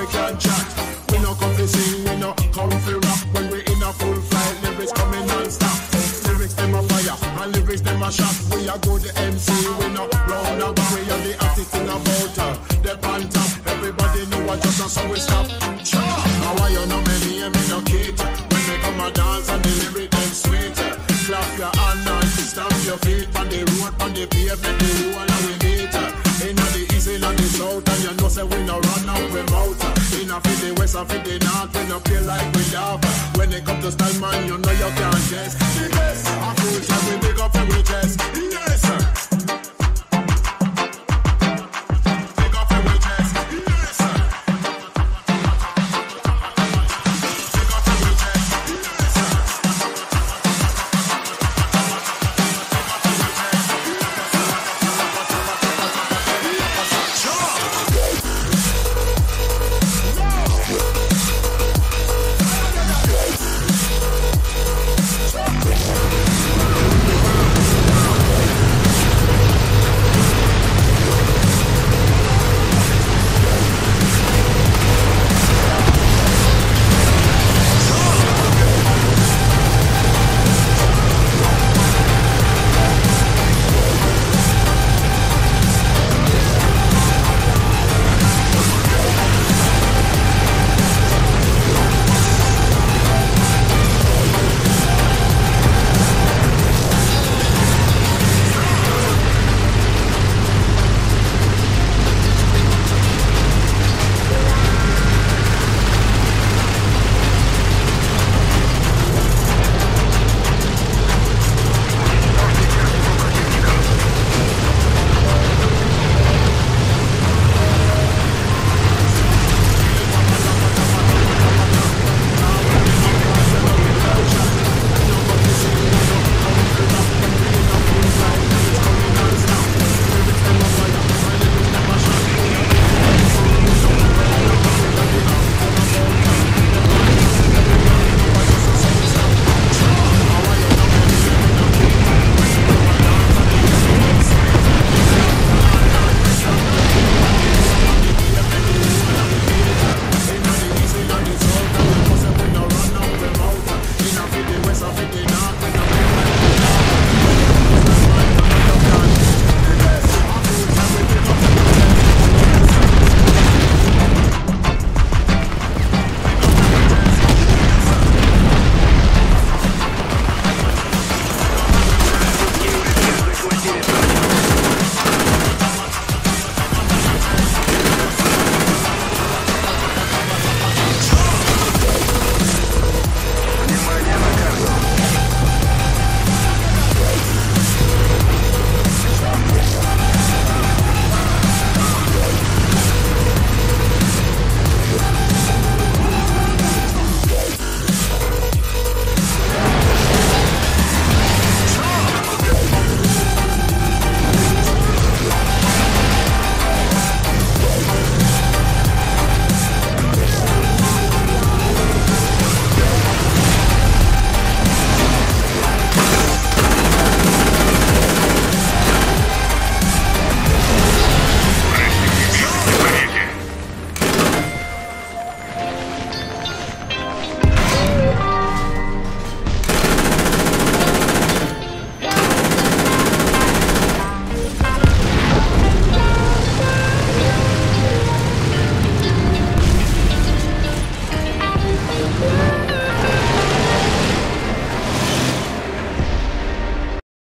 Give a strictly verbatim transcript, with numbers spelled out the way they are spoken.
can chat. We no come to sing, we no come to rap. When we in a full flight, lyrics coming non-stop. Lyrics them a fire, and lyrics them a shot. We a good M C, we no round up. We are the artist in a motor, the on top. Everybody know what just so we stop. Now why you know me and me no cater? When they come a dance and the lyrics them sweet. Clap your hand and stamp your feet on the road, on the pavement, the whole and we meet. In the east, in the south, and you know say we no run out we mouth. In a for the west and for the north, we no play like we love. When they come to style man, you know you can't guess.